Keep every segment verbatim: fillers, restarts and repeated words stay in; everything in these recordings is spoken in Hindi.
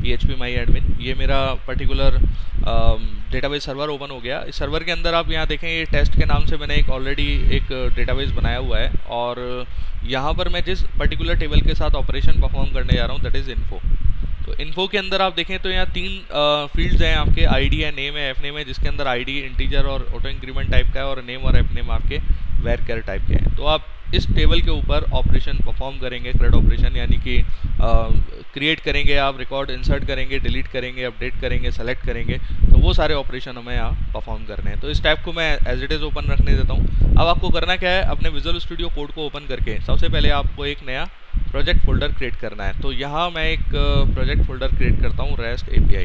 P H P my admin. ये मेरा पर्टिकुलर डेटाबेस सर्वर ओपन हो गया। इस सर्वर के अंदर आप यहाँ देखें, ये टेस्ट के नाम से मैंने एक ऑलरेडी एक डेटाबेस बनाया हुआ है, और यहाँ पर मैं जिस पर्टिकुलर टेबल के साथ ऑपरेशन परफॉर्म करने जा रहा हूँ दैट इज़ इन्फो। तो इन्फो के अंदर आप देखें तो यहाँ तीन फील्ड्स हैं आपके, आईडी है, नेम है, एफ नेम है, जिसके अंदर आईडी इंटीजर और ऑटो इंक्रीमेंट टाइप का है, और नेम और एफ नेम आपके वेरकर टाइप के हैं। तो आप इस टेबल के ऊपर ऑपरेशन परफॉर्म करेंगे, क्रेड ऑपरेशन, यानी कि क्रिएट करेंगे, आप रिकॉर्ड इंसर्ट करेंगे, डिलीट करेंगे, अपडेट करेंगे, सेलेक्ट करेंगे, तो वो सारे ऑपरेशन हमें यहाँ परफॉर्म करने हैं। तो इस टैब को मैं एज इट इज़ ओपन रखने देता हूँ। अब आपको करना क्या है, अपने विजुअल स्टूडियो कोड को ओपन करके सबसे पहले आपको एक नया प्रोजेक्ट फोल्डर क्रिएट करना है। तो यहाँ मैं एक प्रोजेक्ट फोल्डर क्रिएट करता हूँ, रेस्ट एपीआई।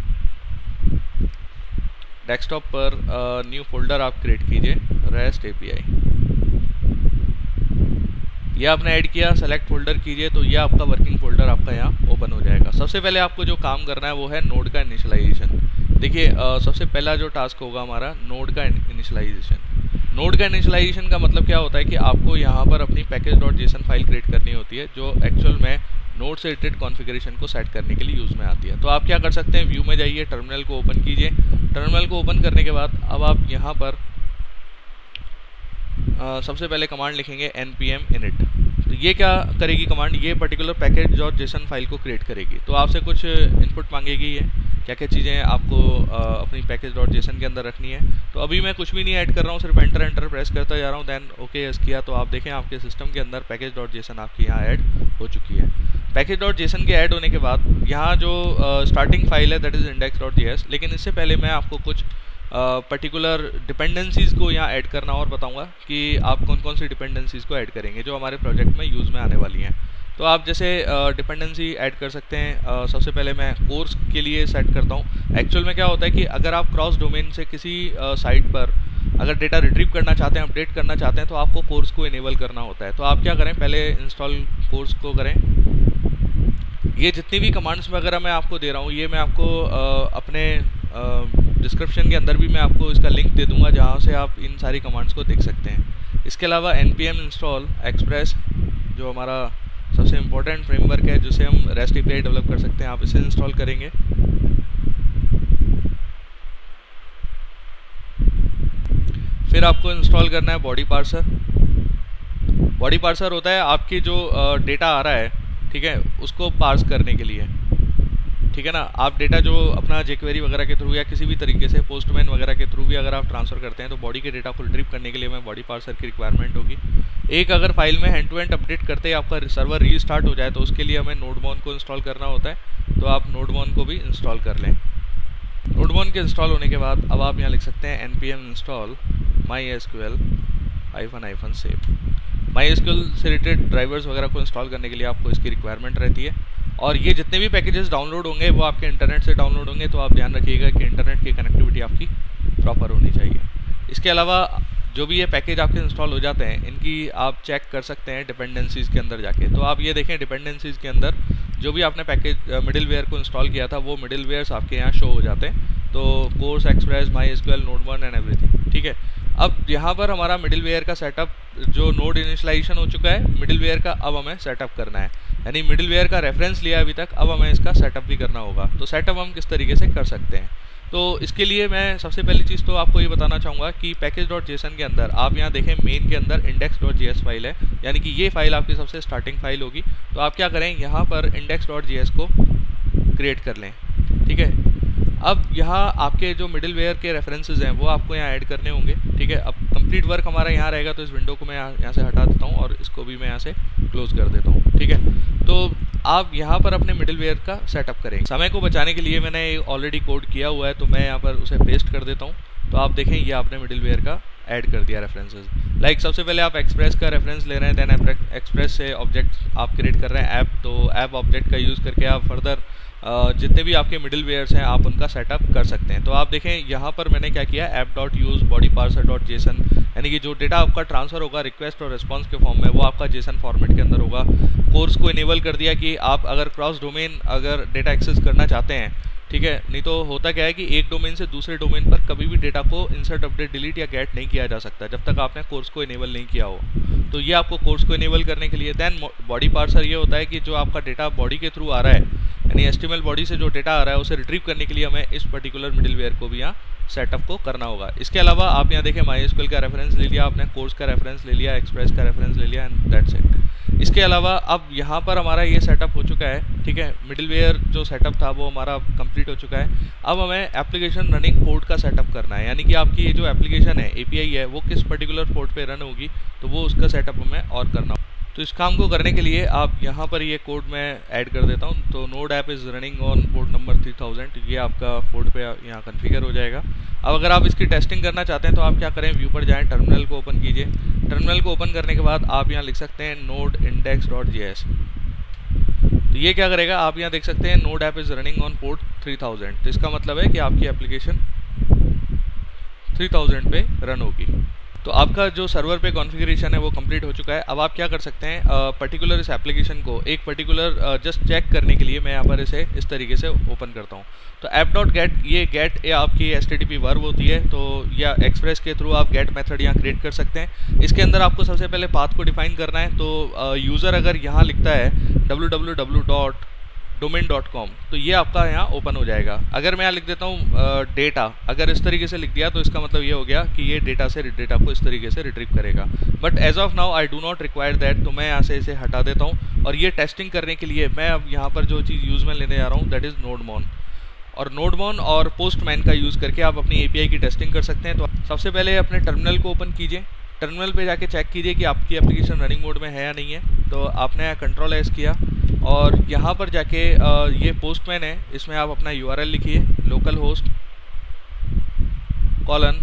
डेस्कटॉप पर न्यू फोल्डर आप क्रिएट कीजिए, रेस्ट एपीआई। ये आपने ऐड किया, सेलेक्ट फोल्डर कीजिए, तो ये आपका वर्किंग फोल्डर आपका यहाँ ओपन हो जाएगा। सबसे पहले आपको जो काम करना है वो है नोड का इनिशियलाइजेशन। देखिए सबसे पहला जो टास्क होगा हमारा नोड का इनिशियलाइजेशन। नोड का इनिशियलाइजेशन का मतलब क्या होता है कि आपको यहाँ पर अपनी package dot JSON file create करनी होती है, जो एक्चुअल में नोड से रिलेटेड कॉन्फ़िगरेशन को सेट करने के लिए यूज़ में आती है। तो आप क्या कर सकते हैं, व्यू में जाइए, टर्मिनल को ओपन कीजिए। टर्मिनल को ओपन करने के बाद अब आप यहाँ पर Uh, सबसे पहले कमांड लिखेंगे एन पी एम इनिट। तो ये क्या करेगी कमांड, ये particular package dot JSON file को क्रिएट करेगी। तो आपसे कुछ इनपुट मांगेगी, ये क्या क्या चीज़ें आपको uh, अपनी पैकेज डॉट जेसन के अंदर रखनी है। तो अभी मैं कुछ भी नहीं ऐड कर रहा हूँ, सिर्फ एंटर एंटर प्रेस करता जा रहा हूँ, देन ओके यस किया। तो आप देखें आपके सिस्टम के अंदर पैकेज डॉट जेसन आपकी यहाँ ऐड हो चुकी है। पैकेज डॉट जेसन के ऐड होने के बाद यहाँ जो स्टार्टिंग uh, फाइल है that is index dot J S. लेकिन इससे पहले मैं आपको कुछ पर्टिकुलर डिपेंडेंसीज़ को यहाँ ऐड करना और बताऊंगा कि आप कौन कौन सी डिपेंडेंसीज़ को ऐड करेंगे जो हमारे प्रोजेक्ट में यूज़ में आने वाली हैं। तो आप जैसे डिपेंडेंसी ऐड कर सकते हैं। uh, सबसे पहले मैं कोर्स के लिए सेट करता हूँ। एक्चुअल में क्या होता है कि अगर आप क्रॉस डोमेन से किसी साइट uh, पर अगर डेटा रिट्रीव करना चाहते हैं, अपडेट करना चाहते हैं, तो आपको कोर्स को इनेबल करना होता है। तो आप क्या करें, पहले इंस्टॉल कोर्स को करें। ये जितनी भी कमांड्स वगैरह मैं आपको दे रहा हूँ, ये मैं आपको uh, अपने डिस्क्रिप्शन uh, के अंदर भी मैं आपको इसका लिंक दे दूंगा, जहाँ से आप इन सारी कमांड्स को देख सकते हैं। इसके अलावा N P M install express, जो हमारा सबसे इम्पोर्टेंट फ्रेमवर्क है जिसे हम रेस्ट एपीआई डेवलप कर सकते हैं, आप इसे इंस्टॉल करेंगे। फिर आपको इंस्टॉल करना है बॉडी पार्सर। बॉडी पार्सर होता है आपकी जो डेटा uh, आ रहा है, ठीक है, उसको पार्स करने के लिए, ठीक है ना। आप डेटा जो अपना जेक्वेरी वगैरह के थ्रू या किसी भी तरीके से पोस्टमैन वगैरह के थ्रू भी अगर आप ट्रांसफ़र करते हैं, तो बॉडी के डेटा को रिट्रीव करने के लिए हमें बॉडी पार्सर की रिक्वायरमेंट होगी। एक अगर फाइल में हैंड टू हैंड अपडेट करते ही आपका सर्वर रीस्टार्ट हो जाए, तो उसके लिए हमें नोडमॉन को इंस्टॉल करना होता है। तो आप नोडमॉन को भी इंस्टॉल कर लें। नोडमॉन के इंस्टॉल होने के बाद अब आप यहाँ लिख सकते हैं N P M install my S Q L hyphen hyphen save. My S Q L से रिलेटेड ड्राइवर्स वगैरह को इंस्टॉल करने के लिए आपको इसकी रिक्वायरमेंट रहती है। और ये जितने भी पैकेजेस डाउनलोड होंगे वो आपके इंटरनेट से डाउनलोड होंगे, तो आप ध्यान रखिएगा कि इंटरनेट की कनेक्टिविटी आपकी प्रॉपर होनी चाहिए। इसके अलावा जो भी ये पैकेज आपके इंस्टॉल हो जाते हैं, इनकी आप चेक कर सकते हैं डिपेंडेंसीज़ के अंदर जाके। तो आप ये देखें डिपेंडेंसीज़ के अंदर जो भी आपने पैकेज मिडिल वेयर को इंस्टॉल किया था, वो मिडिल वेयर्स आपके यहाँ शो हो जाते हैं। तो cors express, my S Q L, nodemon and everything, ठीक है। अब यहाँ पर हमारा मिडिल वेयर का सेटअप, जो नोड इनिशियलाइजेशन हो चुका है मिडिल वेयर का, अब हमें सेटअप करना है। यानी मिडिल वेयर का रेफरेंस लिया अभी तक, अब हमें इसका सेटअप भी करना होगा। तो सेटअप हम किस तरीके से कर सकते हैं, तो इसके लिए मैं सबसे पहली चीज़ तो आपको ये बताना चाहूँगा कि पैकेज डॉट जेसन के अंदर आप यहाँ देखें मेन के अंदर index dot J S file है, यानी कि ये फाइल आपकी सबसे स्टार्टिंग फाइल होगी। तो आप क्या करें, यहाँ पर इंडेक्स डॉट जे एस को क्रिएट कर लें, ठीक है। अब यहाँ आपके जो मिडिल वेयर के रेफरेंसेस हैं वो आपको यहाँ ऐड करने होंगे, ठीक है। अब कंप्लीट वर्क हमारा यहाँ रहेगा, तो इस विंडो को मैं यहाँ यहाँ से हटा देता हूँ और इसको भी मैं यहाँ से क्लोज कर देता हूँ, ठीक है। तो आप यहाँ पर अपने मिडिल वेयर का सेटअप करेंगे। समय को बचाने के लिए मैंने ऑलरेडी कोड किया हुआ है, तो मैं यहाँ पर उसे पेस्ट कर देता हूँ। तो आप देखें ये आपने मिडिल वेयर का ऐड कर दिया रेफरेंसेस। लाइक सबसे पहले आप एक्सप्रेस का रेफरेंस ले रहे हैं, देन एक्सप्रेस से ऑब्जेक्ट आप क्रिएट कर रहे हैं ऐप, तो ऐप ऑब्जेक्ट का यूज़ करके आप फर्दर Uh, जितने भी आपके मिडिल वेयर्स हैं आप उनका सेटअप कर सकते हैं। तो आप देखें यहाँ पर मैंने क्या किया, app dot use body parser dot JSON, यानी कि जो डेटा आपका ट्रांसफ़र होगा रिक्वेस्ट और रिस्पांस के फॉर्म में, वो आपका जेसन फॉर्मेट के अंदर होगा। कोर्स को इनेबल कर दिया कि आप अगर क्रॉस डोमेन अगर डेटा एक्सेस करना चाहते हैं, ठीक है, नहीं तो होता क्या है कि एक डोमेन से दूसरे डोमेन पर कभी भी डेटा को इंसर्ट, अपडेट, डिलीट या गेट नहीं किया जा सकता जब तक आपने कोर्स को इनेबल नहीं किया हो। तो ये आपको कोर्स को इनेबल करने के लिए। देन बॉडी पार्सर ये होता है कि जो आपका डेटा बॉडी के थ्रू आ रहा है, यानी एचटीएमएल बॉडी से जो डेटा आ रहा है उसे रिट्रीव करने के लिए हमें इस पर्टिकुलर मिडिलवेयर को भी यहाँ सेटअप को करना होगा। इसके अलावा आप यहाँ देखें माईएसक्यूएल का रेफरेंस ले लिया आपने, कोर्स का रेफरेंस ले लिया, एक्सप्रेस का रेफरेंस ले लिया, एंड दैट्स इट। इसके अलावा अब यहाँ पर हमारा ये सेटअप हो चुका है, ठीक है, मिडिलवेयर जो सेटअप था वो हमारा कंप्लीट हो चुका है। अब हमें एप्लीकेशन रनिंग पोर्ट का सेटअप करना है, यानी कि आपकी ये जो एप्लीकेशन है एपीआई है वो किस पर्टिकुलर पोर्ट पे रन होगी, तो वो उसका सेटअप हमें और करना होगा। तो इस काम को करने के लिए आप यहाँ पर ये कोड मैं ऐड कर देता हूँ। तो node app is running on port number three thousand, ये आपका पोर्ट पे यहाँ कॉन्फ़िगर हो जाएगा। अब अगर आप इसकी टेस्टिंग करना चाहते हैं तो आप क्या करें, व्यू पर जाएं, टर्मिनल को ओपन कीजिए। टर्मिनल को ओपन करने के बाद आप यहाँ लिख सकते हैं node index dot J S. तो ये क्या करेगा, आप यहाँ देख सकते हैं node app is running on port three thousand. तो इसका मतलब है कि आपकी एप्लीकेशन थ्री थाउजेंड पे रन होगी। तो आपका जो सर्वर पे कॉन्फ़िगरेशन है वो कंप्लीट हो चुका है। अब आप क्या कर सकते हैं, पर्टिकुलर इस एप्लीकेशन को एक पर्टिकुलर जस्ट चेक करने के लिए मैं यहाँ पर इसे इस तरीके से ओपन करता हूँ। तो ऐप डॉट गेट, ये गेट ये आपकी H T T P verb होती है, तो या एक्सप्रेस के थ्रू आप गेट मेथड यहाँ क्रिएट कर सकते हैं। इसके अंदर आपको सबसे पहले पाथ को डिफाइन करना है। तो यूज़र अगर यहाँ लिखता है W W W dot domain dot com, तो ये आपका यहाँ ओपन हो जाएगा। अगर मैं यहाँ लिख देता हूँ डेटा, अगर इस तरीके से लिख दिया तो इसका मतलब ये हो गया कि ये डेटा से डेटा को इस तरीके से रिट्रीव करेगा। But as of now I do not require that, तो मैं यहाँ से इसे हटा देता हूँ। और ये टेस्टिंग करने के लिए मैं अब यहाँ पर जो चीज़ यूज़ में लेने जा रहा हूँ दैट इज़ नोडमॉन। और नोडमॉन और पोस्टमैन का यूज़ करके आप अपनी एपीआई की टेस्टिंग कर सकते हैं। तो सबसे पहले अपने टर्मिनल को ओपन कीजिए, टर्मिनल पे जाके चेक कीजिए कि आपकी एप्लीकेशन रनिंग मोड में है या नहीं है। तो आपने कंट्रोल एस किया और यहाँ पर जाके ये पोस्टमैन है, इसमें आप अपना यूआरएल लिखिए, localhost colon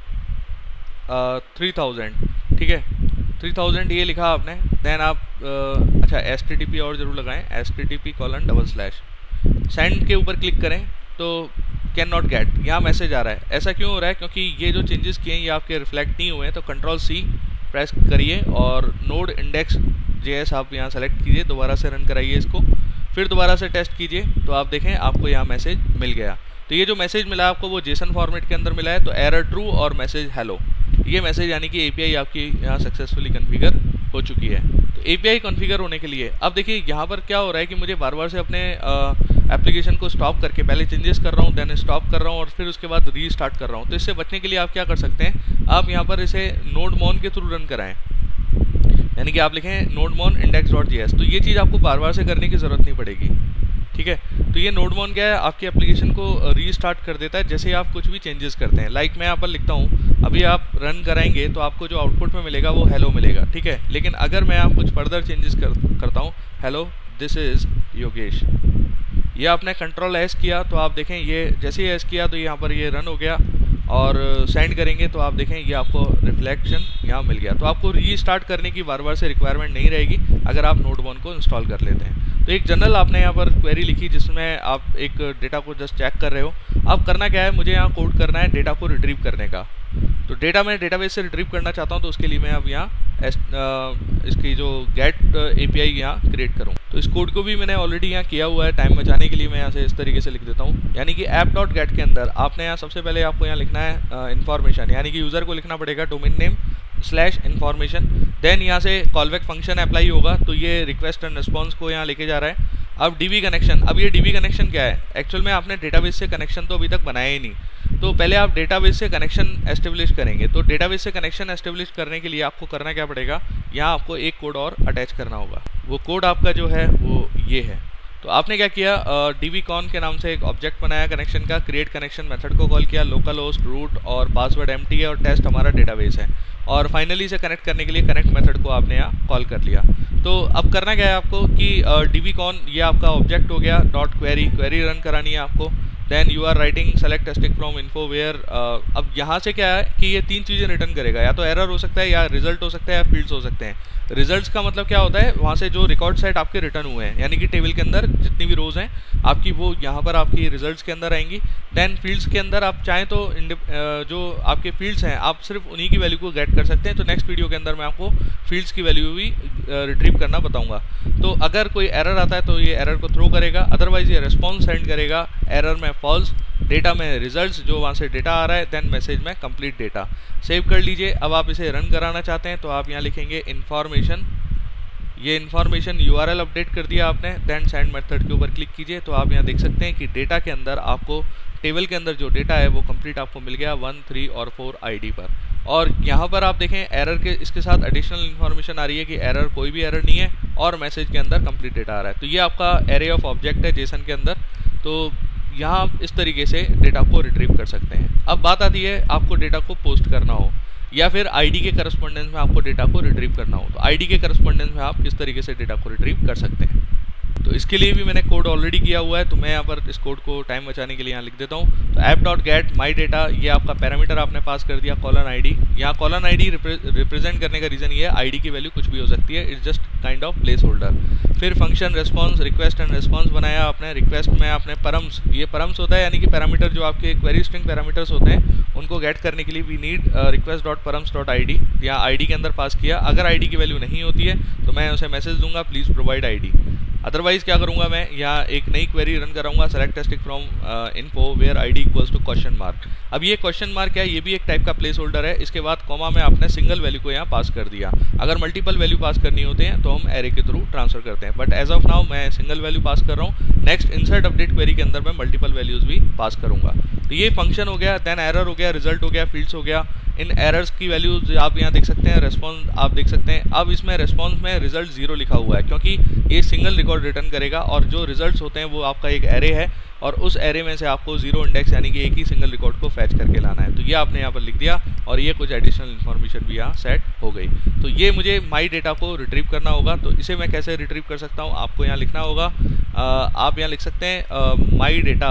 three thousand, ठीक है, थ्री थाउजेंड ये लिखा आपने। देन आप आ, अच्छा एस टी टी पी और ज़रूर लगाएं, S T T P colon double slash, send के ऊपर क्लिक करें तो कैन नॉट गेट, यहाँ मैसेज आ रहा है। ऐसा क्यों हो रहा है, क्योंकि ये जो चेंजेस किए हैं ये आपके रिफ्लेक्ट नहीं हुए हैं। तो कंट्रोल सी प्रेस करिए और नोड इंडेक्स जेएस आप यहाँ सेलेक्ट कीजिए, दोबारा से रन कराइए इसको, फिर दोबारा से टेस्ट कीजिए। तो आप देखें आपको यहाँ मैसेज मिल गया। तो ये जो मैसेज मिला आपको वो जेसन फॉर्मेट के अंदर मिला है, तो एरर ट्रू और मैसेज हेलो, ये मैसेज यानी कि एपीआई आपकी यहाँ सक्सेसफुली कॉन्फ़िगर हो चुकी है। तो एपीआई कॉन्फ़िगर होने के लिए अब देखिए यहाँ पर क्या हो रहा है कि मुझे बार बार से अपने एप्लीकेशन को स्टॉप करके पहले चेंजेस कर रहा हूँ, देन स्टॉप कर रहा हूँ और फिर उसके बाद रीस्टार्ट कर रहा हूँ। तो इससे बचने के लिए आप क्या कर सकते हैं, आप यहाँ पर इसे नोडमॉन के थ्रू रन कराएं, यानी कि आप लिखें nodemon index dot J S. तो ये चीज़ आपको बार बार से करने की ज़रूरत नहीं पड़ेगी, ठीक है। तो ये नोडमॉन क्या है, आपकी एप्लीकेशन को रीस्टार्ट कर देता है जैसे आप कुछ भी चेंजेस करते हैं। लाइक मैं यहाँ पर लिखता हूँ, अभी आप रन कराएंगे तो आपको जो आउटपुट में मिलेगा वो हेलो मिलेगा, ठीक है। लेकिन अगर मैं आप कुछ फर्दर चेंजेस कर, करता हूँ, हेलो दिस इज़ योगेश, ये आपने कंट्रोल एस किया तो आप देखें ये जैसे ही एस किया तो यहाँ पर ये रन हो गया। और सेंड करेंगे तो आप देखें ये आपको रिफ्लेक्शन यहाँ मिल गया। तो आपको रीस्टार्ट करने की बार बार से रिक्वायरमेंट नहीं रहेगी अगर आप नोडमॉन को इंस्टॉल कर लेते हैं। तो एक जनरल आपने यहाँ पर क्वेरी लिखी जिसमें आप एक डेटा को जस्ट चेक कर रहे हो। अब करना क्या है, मुझे यहाँ कोड करना है डेटा को रिट्रीव करने का। तो डेटा मैं डेटाबेस से रिट्रीव करना चाहता हूँ, तो उसके लिए मैं अब यहाँ इसकी जो गेट एपीआई यहाँ क्रिएट करूँ। तो इस कोड को भी मैंने ऑलरेडी यहाँ किया हुआ है, टाइम बचाने के लिए मैं यहाँ से इस तरीके से लिख देता हूँ। यानी कि ऐप डॉट गेट के अंदर आपने यहाँ सबसे पहले आपको यहाँ लिखना है इन्फॉर्मेशन, यानी कि यूज़र को लिखना पड़ेगा domain name slash information. Then यहाँ से कॉलबैक फंक्शन अप्लाई होगा, तो ये रिक्वेस्ट एंड रिस्पॉन्स को यहाँ लेके जा रहा है। अब डीबी कनेक्शन, अब ये डीबी कनेक्शन क्या है, एक्चुअल में आपने डेटाबेस से कनेक्शन तो अभी तक बनाया ही नहीं। तो पहले आप डेटाबेस से कनेक्शन एस्टेब्लिश करेंगे। तो डेटाबेस से कनेक्शन एस्टेब्लिश करने के लिए आपको करना क्या पड़ेगा, यहाँ आपको एक कोड और अटैच करना होगा। वो कोड आपका जो है वो ये है। तो आपने क्या किया, डीबी कॉन के नाम से एक ऑब्जेक्ट बनाया कनेक्शन का, क्रिएट कनेक्शन मेथड को कॉल किया, लोकल होस्ट रूट और पासवर्ड एम्प्टी है और टेस्ट हमारा डेटाबेस है। और फाइनली इसे कनेक्ट करने के लिए कनेक्ट मेथड को आपने यहाँ कॉल कर लिया। तो अब करना क्या है आपको कि डीबी कॉन ये आपका ऑब्जेक्ट हो गया, डॉट क्वेरी, क्वेरी रन करानी है आपको। Then you are writing select stick from info where. अब यहाँ से क्या है कि ये तीन चीज़ें रिटर्न करेगा, या तो एरर हो सकता है, या रिजल्ट हो सकता है, या फील्ड्स हो सकते हैं। रिजल्ट्स का मतलब क्या होता है, वहाँ से जो रिकॉर्ड सेट आपके रिटर्न हुए हैं, यानी कि टेबल के अंदर जितनी भी रोज हैं आपकी वो यहाँ पर आपकी रिजल्ट्स के अंदर आएंगी। देन फील्ड्स के अंदर आप चाहें तो जो आपके फील्ड्स हैं आप सिर्फ उन्हीं की वैल्यू को गेट कर सकते हैं। तो नेक्स्ट वीडियो के अंदर मैं आपको फील्ड्स की वैल्यू भी रिट्रीव करना बताऊंगा। तो अगर कोई एरर आता है तो ये एरर को थ्रो करेगा, अदरवाइज ये रिस्पॉन्स सेंड करेगा, एरर में फॉल्स, डेटा में रिजल्ट्स जो वहाँ से डेटा आ रहा है, देन मैसेज में कंप्लीट डेटा। सेव कर लीजिए। अब आप इसे रन कराना चाहते हैं तो आप यहाँ लिखेंगे इन्फॉर्मेशन, ये इन्फॉर्मेशन यूआरएल अपडेट कर दिया आपने, देन सेंड मेथड के ऊपर क्लिक कीजिए तो आप यहाँ देख सकते हैं कि डेटा के अंदर आपको टेबल के अंदर जो डेटा है वो कंप्लीट आपको मिल गया वन थ्री और फोर आईडी पर। और यहाँ पर आप देखें एरर के इसके साथ एडिशनल इन्फॉर्मेशन आ रही है कि एरर कोई भी एरर नहीं है और मैसेज के अंदर कंप्लीट डेटा आ रहा है। तो ये आपका एरे ऑफ ऑब्जेक्ट है जेसन के अंदर। तो यहाँ आप इस तरीके से डेटा को रिट्रीव कर सकते हैं। अब बात आती है आपको डेटा को पोस्ट करना हो या फिर आईडी के करस्पॉन्डेंस में आपको डेटा को रिट्रीव करना हो, तो आईडी के करस्पॉन्डेंस में आप किस तरीके से डेटा को रिट्रीव कर सकते हैं। तो इसके लिए भी मैंने कोड ऑलरेडी किया हुआ है, तो मैं यहाँ पर इस कोड को टाइम बचाने के लिए यहाँ लिख देता हूँ। तो app dot get my data, ये आपका पैरामीटर आपने पास कर दिया कॉलन आईडी। यहाँ कॉलन आईडी रिप्रेजेंट करने का रीज़न ये है आईडी की वैल्यू कुछ भी हो सकती है, it's just kind of placeholder. फिर function response, request and response बनाया आपने। रिक्वेस्ट में आपने परम्स, ये परम्स होता है यानी कि पैरामीटर जो आपके क्वेरी स्ट्रिंग पैरामीटर्स होते हैं उनको गेट करने के लिए we need request dot params dot I D. यहाँ आई डी के अंदर पास किया। अगर आई डी की वैल्यू नहीं होती है तो मैं उसे मैसेज दूंगा please provide I D. Otherwise क्या करूंगा, मैं यहाँ एक नई क्वेरी रन कराऊंगा select testing from info where ID equals to question mark. अब ये क्वेश्चन मार्क क्या है, ये भी एक टाइप का प्लेस होल्डर है। इसके बाद कॉमा में आपने सिंगल वैल्यू को यहाँ पास कर दिया। अगर मल्टीपल वैल्यू पास करनी होते हैं तो हम एरे के थ्रू ट्रांसफर करते हैं, बट एज ऑफ नाउ मैं सिंगल वैल्यू पास कर रहा हूँ। नेक्स्ट इंसर्ट अपडेट क्वेरी के अंदर मैं मल्टीपल वैल्यूज भी पास करूंगा। तो ये फंक्शन हो गया, देन एरर हो गया, रिजल्ट हो गया, फील्ड्स हो गया। इन एरर्स की वैल्यूज आप यहाँ देख सकते हैं, रेस्पॉन्स आप देख सकते हैं। अब इसमें रेस्पॉन्स में रिजल्ट जीरो लिखा हुआ है क्योंकि ये सिंगल रिकॉर्ड रिटर्न करेगा और जो रिजल्ट्स होते हैं वो आपका एक एरे है और उस एरे में से आपको जीरो इंडेक्स यानी कि एक ही सिंगल रिकॉर्ड को फैच करके लाना है। तो ये आपने यहाँ पर लिख दिया और ये कुछ एडिशनल इन्फॉर्मेशन भी यहाँ सेट हो गई। तो ये मुझे माई डेटा को रिट्रीव करना होगा। तो इसे मैं कैसे रिट्रीव कर सकता हूँ, आपको यहाँ लिखना होगा, आ, आप यहाँ लिख सकते हैं माई डेटा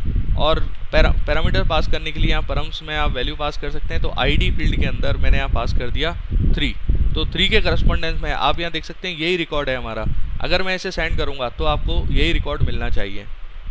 और पैरा पैरामीटर पास करने के लिए यहाँ परम्स में आप वैल्यू पास कर सकते हैं। तो आईडी फील्ड के अंदर मैंने यहाँ पास कर दिया थ्री। तो थ्री के करस्पॉन्डेंस में आप यहाँ देख सकते हैं यही रिकॉर्ड है हमारा। अगर मैं इसे सेंड करूँगा तो आपको यही रिकॉर्ड मिलना चाहिए,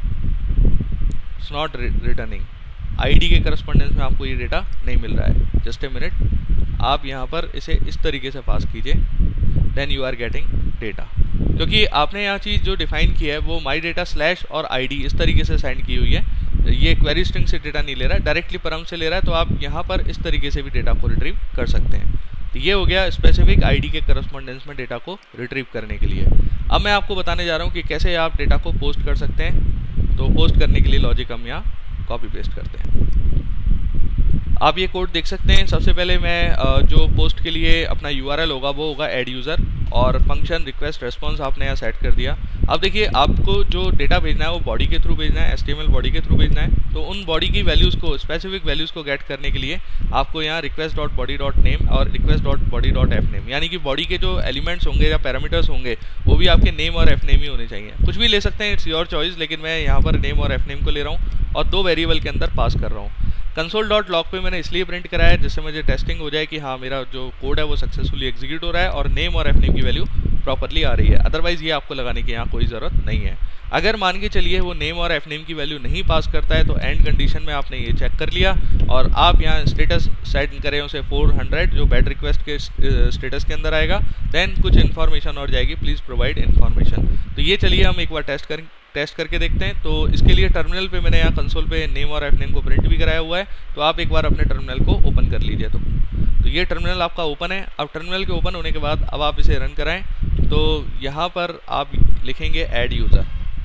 इट्स नॉट रिटर्निंग। आईडी के करस्पॉन्डेंस में आपको ये डेटा नहीं मिल रहा है। जस्ट ए मिनट, आप यहाँ पर इसे इस तरीके से पास कीजिए, then you are getting data. क्योंकि आपने यहाँ चीज़ जो डिफाइन की है वो माई डेटा स्लैश और आईडी इस तरीके से सेंड की हुई है। ये क्वेरी स्ट्रिंग से डेटा नहीं ले रहा है, डायरेक्टली परम से ले रहा है। तो आप यहाँ पर इस तरीके से भी डेटा को रिट्रीव कर सकते हैं। तो ये हो गया स्पेसिफिक आईडी के करस्पॉन्डेंस में डेटा को रिट्रीव करने के लिए। अब मैं आपको बताने जा रहा हूँ कि कैसे आप डेटा को पोस्ट कर सकते हैं। तो पोस्ट करने के लिए लॉजिक हम यहाँ कॉपी पेस्ट करते हैं। आप ये कोड देख सकते हैं। सबसे पहले मैं जो पोस्ट के लिए अपना यूआरएल होगा वो होगा ऐड यूज़र और फंक्शन रिक्वेस्ट रेस्पॉन्स आपने यहाँ सेट कर दिया। अब देखिए आपको जो डेटा भेजना है वो बॉडी के थ्रू भेजना है, एचटीएमएल बॉडी के थ्रू भेजना है। तो उन बॉडी की वैल्यूज़ को, स्पेसिफिक वैल्यूज़ को गेट करने के लिए आपको यहाँ request dot body dot name और request dot body dot F name, यानी कि बॉडी के जो एलिमेंट्स होंगे या पैरामीटर्स होंगे वो भी आपके नेम और एफ नेम ही होने चाहिए। कुछ भी ले सकते हैं, इट्स योर चॉइस, लेकिन मैं यहाँ पर नेम और एफ नेम को ले रहा हूँ और दो वेरिएबल के अंदर पास कर रहा हूँ। कंसोल डॉट लॉग पे मैंने इसलिए प्रिंट कराया है जिससे मुझे टेस्टिंग हो जाए कि हाँ मेरा जो कोड है वो सक्सेसफुली एग्जीक्यूट हो रहा है और नेम और एफ नेम की वैल्यू प्रॉपरली आ रही है। अदरवाइज ये आपको लगाने की यहाँ कोई ज़रूरत नहीं है। अगर मान के चलिए वो नेम और एफ नेम की वैल्यू नहीं पास करता है तो एंड कंडीशन में आपने ये चेक कर लिया और आप यहाँ स्टेटस सेट करें उसे फोर हंड्रेड जो बैड रिक्वेस्ट के स्टेटस के अंदर आएगा। देन कुछ इन्फॉर्मेशन और जाएगी, प्लीज़ प्रोवाइड इन्फॉर्मेशन। तो ये चलिए हम एक बार टेस्ट करें टेस्ट करके देखते हैं। तो इसके लिए टर्मिनल पे मैंने यहाँ कंसोल पे नेम और एफ नेम को प्रिंट भी कराया हुआ है। तो आप एक बार अपने टर्मिनल को ओपन कर लीजिए। तो तो ये टर्मिनल आपका ओपन है। अब टर्मिनल के ओपन होने के बाद अब आप इसे रन कराएं तो यहाँ पर आप लिखेंगे ऐड यूज़र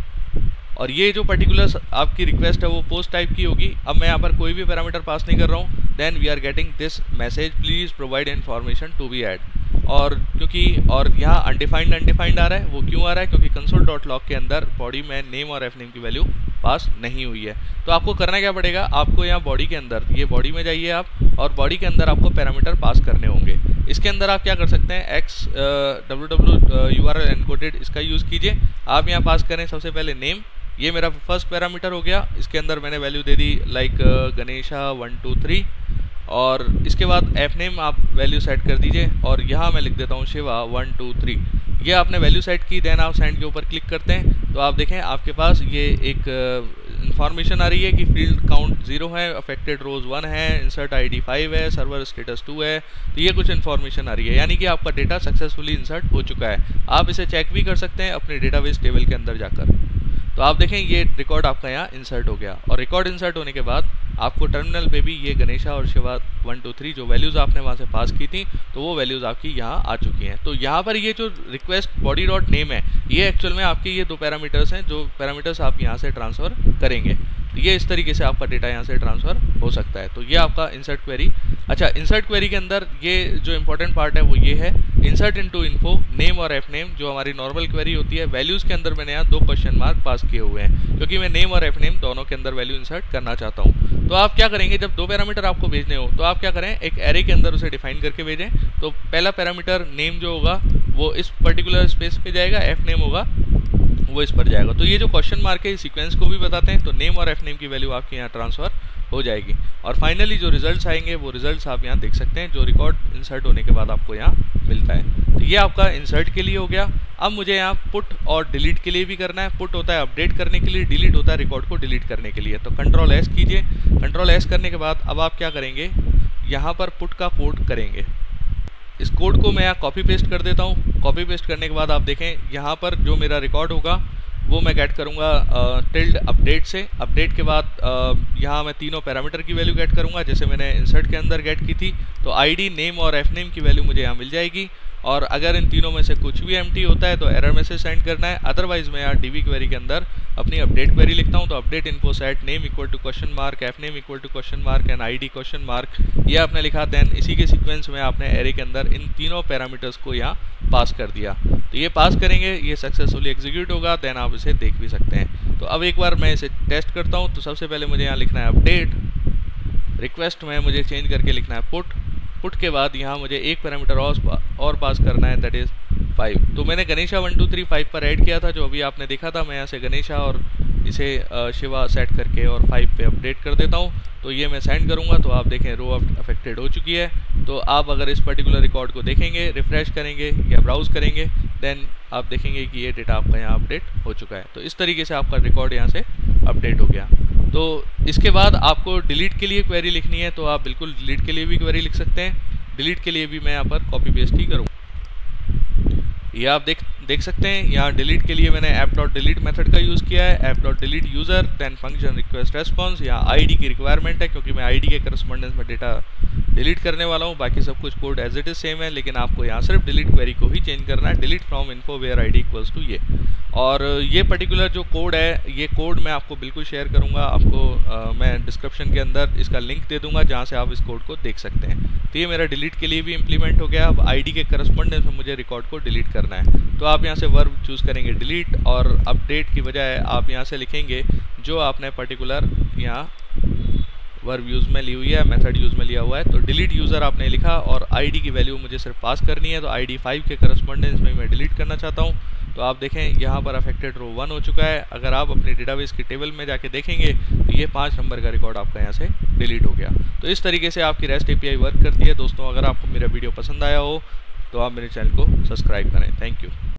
और ये जो पर्टिकुलर आपकी रिक्वेस्ट है वो पोस्ट टाइप की होगी। अब मैं यहाँ पर कोई भी पैरामीटर पास नहीं कर रहा हूँ। Then we are getting this message please provide information to be add. और क्योंकि और यहाँ अनडिफाइंड अनडिफाइंड आ रहा है, वो क्यों आ रहा है? क्योंकि कंसोल डॉट लॉग के अंदर बॉडी में नेम और एफ नेम की वैल्यू पास नहीं हुई है। तो आपको करना क्या पड़ेगा, आपको यहाँ बॉडी के अंदर, ये बॉडी में जाइए आप और बॉडी के अंदर आपको पैरामीटर पास करने होंगे। इसके अंदर आप क्या कर सकते हैं, X W W U R L encoded इसका यूज़ कीजिए। आप यहाँ पास करें सबसे पहले नेम, ये मेरा फर्स्ट पैरामीटर हो गया। इसके अंदर मैंने वैल्यू दे दी like Ganesha one two three और इसके बाद एफ नेम आप वैल्यू सेट कर दीजिए और यहाँ मैं लिख देता हूँ शिवा वन टू थ्री। ये आपने वैल्यू सेट की, देन आप सेंड के ऊपर क्लिक करते हैं तो आप देखें आपके पास ये एक इन्फॉर्मेशन आ रही है कि फील्ड काउंट जीरो है, अफेक्टेड रोज वन है, इंसर्ट आईडी फाइव है, सर्वर स्टेटस टू है। तो ये कुछ इन्फॉर्मेशन आ रही है, यानी कि आपका डेटा सक्सेसफुली इंसर्ट हो चुका है। आप इसे चेक भी कर सकते हैं अपने डेटाबेस टेबल के अंदर जाकर। तो आप देखें ये रिकॉर्ड आपका यहाँ इंसर्ट हो गया, और रिकॉर्ड इंसर्ट होने के बाद आपको टर्मिनल पे भी ये गणेशा और शिवा वन टू थ्री जो वैल्यूज़ आपने वहाँ से पास की थी, तो वो वैल्यूज़ आपकी यहाँ आ चुकी हैं। तो यहाँ पर ये जो रिक्वेस्ट बॉडी डॉट नेम है, ये एक्चुअल में आपके ये दो पैरामीटर्स हैं जो पैरामीटर्स आप यहाँ से ट्रांसफ़र करेंगे। तो ये इस तरीके से आपका डेटा यहाँ से ट्रांसफ़र हो सकता है। तो ये आपका इंसर्ट क्वेरी। अच्छा, इंसर्ट क्वेरी के अंदर ये जो इंपॉर्टेंट पार्ट है वो ये है, इंसर्ट इनटू इन्फो नेम और एफ नेम, जो हमारी नॉर्मल क्वेरी होती है। वैल्यूज़ के अंदर मैंने यहाँ दो क्वेश्चन मार्क पास किए हुए हैं, क्योंकि मैं नेम और एफ नेम दोनों के अंदर वैल्यू इंसर्ट करना चाहता हूँ। तो आप क्या करेंगे, जब दो पैरामीटर आपको भेजने हो तो आप क्या करें, एक एरे के अंदर उसे डिफाइन करके भेजें। तो पहला पैरामीटर नेम जो होगा वो इस पर्टिकुलर स्पेस पे जाएगा, एफ नेम होगा वो इस पर जाएगा। तो ये जो क्वेश्चन मार्क है इस सीक्वेंस को भी बताते हैं। तो नेम और एफ नेम की वैल्यू आपके यहाँ ट्रांसफ़र हो जाएगी, और फाइनली जो रिजल्ट्स आएंगे वो रिजल्ट्स आप यहाँ देख सकते हैं, जो रिकॉर्ड इंसर्ट होने के बाद आपको यहाँ मिलता है। तो ये आपका इंसर्ट के लिए हो गया। अब मुझे यहाँ पुट और डिलीट के लिए भी करना है। पुट होता है अपडेट करने के लिए, डिलीट होता है रिकॉर्ड को डिलीट करने के लिए। तो कंट्रोल एस कीजिए। कंट्रोल एस करने के बाद अब आप क्या करेंगे, यहाँ पर पुट का कोड करेंगे। इस कोड को मैं यहाँ कॉपी पेस्ट कर देता हूँ। कॉपी पेस्ट करने के बाद आप देखें यहाँ पर जो मेरा रिकॉर्ड होगा वो मैं गेट करूँगा टिल्ड अपडेट से। अपडेट के बाद यहाँ मैं तीनों पैरामीटर की वैल्यू गेट करूँगा जैसे मैंने इंसर्ट के अंदर गेट की थी। तो आईडी, नेम और एफ नेम की वैल्यू मुझे यहाँ मिल जाएगी, और अगर इन तीनों में से कुछ भी एम्प्टी होता है तो एरर मैसेज सेंड करना है। अदरवाइज मैं यहाँ डीबी क्वेरी के अंदर अपनी अपडेट क्वेरी लिखता हूँ। तो update info set name equal to question mark, F name equal to question mark and ID question mark, ये आपने लिखा। देन इसी के सीक्वेंस में आपने एरे के अंदर इन तीनों पैरामीटर्स को यहाँ पास कर दिया। तो ये पास करेंगे, ये सक्सेसफुली एग्जीक्यूट होगा। देन आप इसे देख भी सकते हैं। तो अब एक बार मैं इसे टेस्ट करता हूँ। तो सबसे पहले मुझे यहाँ लिखना है अपडेट, रिक्वेस्ट में मुझे चेंज करके लिखना है पुट। पुट के बाद यहाँ मुझे एक पैरामीटर और और पास करना है, दैट इज़ फाइव। तो मैंने Ganesha one two three five पर ऐड किया था, जो अभी आपने देखा था। मैं यहाँ से गणेशा और इसे शिवा सेट करके और फाइव पे अपडेट कर देता हूँ। तो ये मैं सेंड करूँगा तो आप देखें रो अफेक्टेड हो चुकी है। तो आप अगर इस पर्टिकुलर रिकॉर्ड को देखेंगे, रिफ्रेश करेंगे या ब्राउज करेंगे, देन आप देखेंगे कि ये डेटा आपका यहाँ अपडेट हो चुका है। तो इस तरीके से आपका रिकॉर्ड यहाँ से अपडेट हो गया। तो इसके बाद आपको डिलीट के लिए क्वेरी लिखनी है, तो आप बिल्कुल डिलीट के लिए भी क्वेरी लिख सकते हैं। डिलीट के लिए भी मैं यहाँ पर कॉपी पेस्ट ही करूँगा। ये आप देख देख सकते हैं यहाँ डिलीट के लिए मैंने ऐप डॉट डिलीट मेथड का यूज़ किया है। App dot delete user, then function request response. यहाँ आईडी की रिक्वायरमेंट है क्योंकि मैं आईडी के करस्पॉन्डेंस में डेटा डिलीट करने वाला हूँ। बाकी सब कुछ code as it is same है, लेकिन आपको यहाँ सिर्फ डिलीट क्वेरी को ही चेंज करना है। Delete from info where ID equals to ये। और ये पर्टिकुलर जो कोड है, ये कोड मैं आपको बिल्कुल शेयर करूँगा। आपको आ, मैं डिस्क्रिप्शन के अंदर इसका लिंक दे दूँगा जहाँ से आप इस कोड को देख सकते हैं। तो ये मेरा डिलीट के लिए भी इम्प्लीमेंट हो गया। अब आईडी के करस्पॉन्डेंस में मुझे रिकॉर्ड को डिलीट करना है। तो आप यहाँ से वर्ब चूज़ करेंगे डिलीट, और अपडेट की बजाय आप यहाँ से लिखेंगे जो आपने पर्टिकुलर यहाँ वर्ब यूज़ में ली हुई है, मेथड यूज़ में लिया हुआ है। तो डिलीट यूज़र आपने लिखा, और आईडी की वैल्यू मुझे सिर्फ पास करनी है। तो आईडी फाइव के करस्पॉन्डेंस में मैं डिलीट करना चाहता हूँ। तो आप देखें यहाँ पर अफेक्टेड रो वन हो चुका है। अगर आप अपने डेटाबेस की टेबल में जाके देखेंगे तो ये पाँच नंबर का रिकॉर्ड आपका यहाँ से डिलीट हो गया। तो इस तरीके से आपकी रेस्ट एपीआई वर्क करती है। दोस्तों, अगर आपको मेरा वीडियो पसंद आया हो तो आप मेरे चैनल को सब्सक्राइब करें। Thank you.